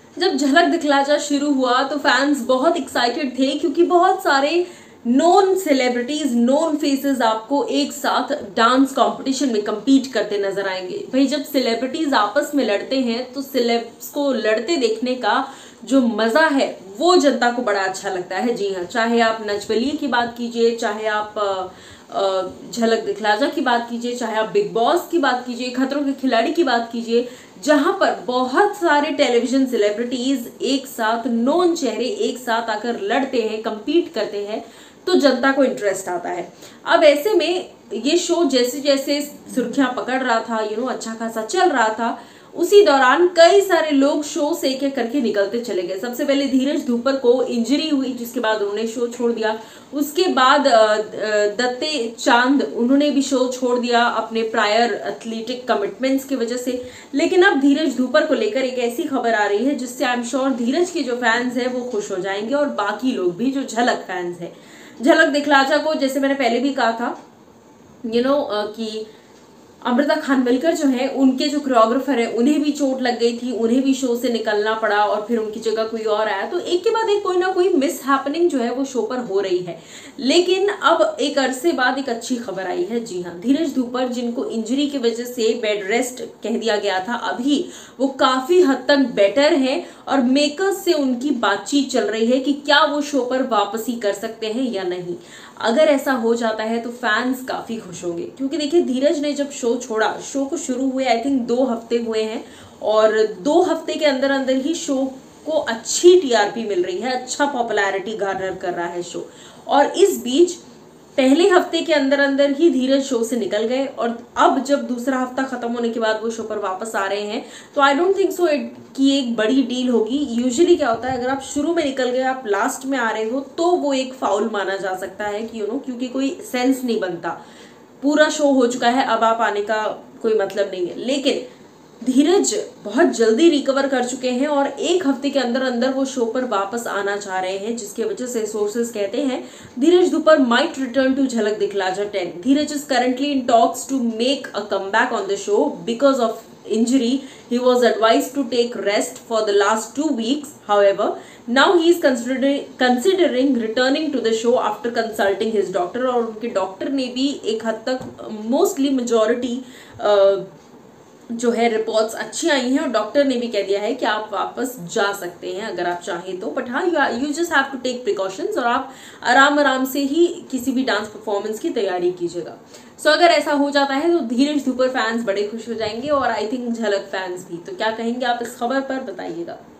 जब झलक दिखला जा शुरू हुआ तो फैंस बहुत एक्साइटेड थे क्योंकि बहुत सारे नोन सेलिब्रिटीज, नोन फेसेस आपको एक साथ डांस कंपटीशन में compete करते नजर आएंगे। भाई जब सेलिब्रिटीज आपस में लड़ते हैं तो सेलेब्स को लड़ते देखने का जो मजा है वो जनता को बड़ा अच्छा लगता है। जी हाँ, चाहे आप नच बलिए की बात कीजिए, चाहे आप झलक दिखला जा की बात कीजिए, चाहे आप बिग बॉस की बात कीजिए, खतरों के खिलाड़ी की बात कीजिए, जहां पर बहुत सारे टेलीविजन सेलिब्रिटीज एक साथ, नोन चेहरे एक साथ आकर लड़ते हैं, compete करते हैं, तो जनता को इंटरेस्ट आता है। अब ऐसे में ये शो जैसे जैसे सुर्खियां पकड़ रहा था, अच्छा खासा चल रहा था, उसी दौरान कई सारे लोग शो से एक एक करके निकलते चले गए। सबसे पहले धीरज धूपर को इंजरी हुई, जिसके बाद उन्होंने शो छोड़ दिया। उसके बाद दत्ते चांद, उन्होंने भी शो छोड़ दिया अपने प्रायर एथलेटिक कमिटमेंट्स की वजह से। लेकिन अब धीरज धूपर को लेकर एक ऐसी खबर आ रही है जिससे आई एम श्योर धीरज के जो फैंस हैं वो खुश हो जाएंगे, और बाकी लोग भी जो झलक फैंस हैं। झलक दिखला जा को, जैसे मैंने पहले भी कहा था, कि अमृता खानविलकर जो है, उनके जो कोरियोग्राफर है, उन्हें भी चोट लग गई थी, उन्हें भी शो से निकलना पड़ा और फिर उनकी जगह कोई और आया। तो एक के बाद एक कोई ना कोई मिस हैपनिंग जो है वो शो पर हो रही है। लेकिन अब एक अरसे बाद एक अच्छी खबर आई है। जी हाँ, धीरज धूपर, जिनको इंजरी की वजह से बेड रेस्ट कह दिया गया था, अभी वो काफी हद तक बेटर है और मेकर्स से उनकी बातचीत चल रही है कि क्या वो शो पर वापसी कर सकते हैं या नहीं। अगर ऐसा हो जाता है तो फैंस काफी खुश होंगे, क्योंकि देखिए धीरज ने जब शो छोड़ा, शो को शुरू हुए आई थिंक 2 हफ्ते हुए हैं, और 2 हफ्ते के अंदर अंदर ही शो को अच्छी टीआरपी मिल रही है, अच्छा पॉपुलैरिटी गार्नर कर रहा है शो। और इस बीच पहले हफ्ते के अंदर अंदर ही धीरज शो से निकल गए, और अब जब दूसरा हफ्ता खत्म होने के बाद वो शो पर वापस आ रहे हैं, तो आई डोंट थिंक सो कि एक बड़ी डील होगी। यूजुअली क्या होता है, अगर आप शुरू में निकल गए, आप लास्ट में आ रहे हो, तो वो एक फाउल माना जा सकता है कि क्योंकि कोई सेंस नहीं बनता, पूरा शो हो चुका है, अब आप आने का कोई मतलब नहीं है। लेकिन धीरज बहुत जल्दी रिकवर कर चुके हैं और 1 हफ्ते के अंदर अंदर वो शो पर वापस आना चाह रहे हैं, जिसकी वजह से सोर्सेज कहते हैं Dheeraj Dhoopar might return to Jhalak Dikhhla Ja 10। Dheeraj is currently in talks to make a comeback on the show because of injury. He was advised to take rest for the last 2 weeks. However, now he is considering returning to the show after consulting his doctor. और उनके doctor ने भी एक हद तक mostly majority जो है reports अच्छी आई हैं, और डॉक्टर ने भी कह दिया है कि आप वापस जा सकते हैं अगर आप चाहें तो। बट हाँ, you just have to take precautions, और आप आराम आराम से ही किसी भी डांस परफॉर्मेंस की तैयारी कीजिएगा। सो अगर ऐसा हो जाता है तो धीरज धूपर फैंस बड़े खुश हो जाएंगे, और आई थिंक झलक फैंस भी। तो क्या कहेंगे आप इस खबर पर, बताइएगा।